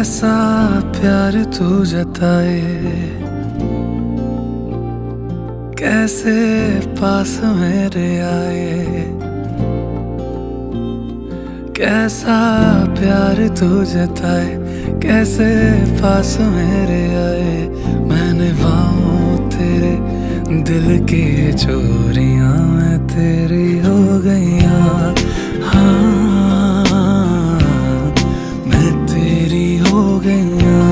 कैसा प्यार तू जताए, कैसे पास मेरे आए। कैसा प्यार तू जताए, कैसे पास मेरे आए। मैंने बाहों तेरे दिल की चोरियां मैं तेरी हो गईयां। हाँ मैं तेरी हो गईयां,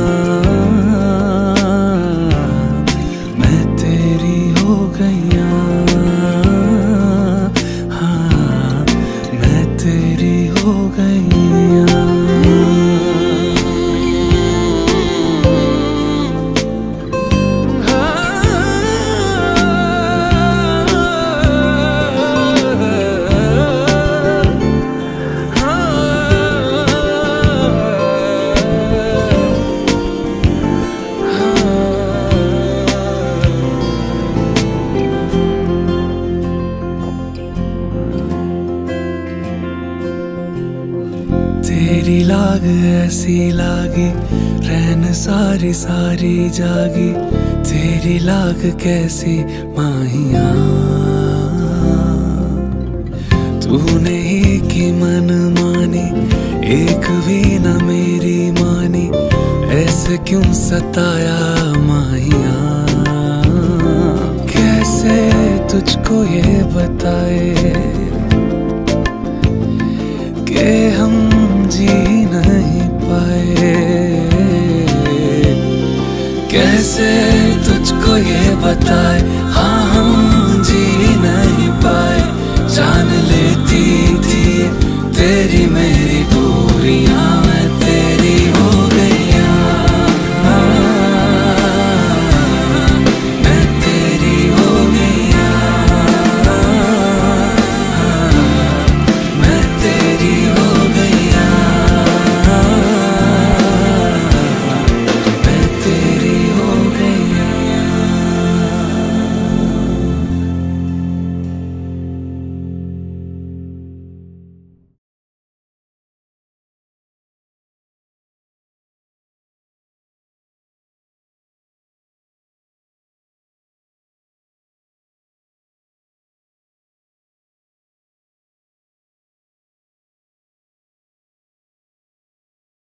मैं तेरी हो गईयां। हाँ मैं तेरी हो गईयां। तेरी लाग ऐसी लागी, रैन सारी सारी जागी। तेरी लाग कैसी माहिया, तूने ही की मन मानी, एक भी न मेरी मानी। ऐसे क्यों सताया माहिया, कैसे तुझको ये बताए कि हम जी नहीं पाए। कैसे तुझको ये बताए